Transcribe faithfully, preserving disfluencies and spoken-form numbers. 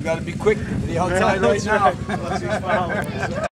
Got to be quick to the outside right now.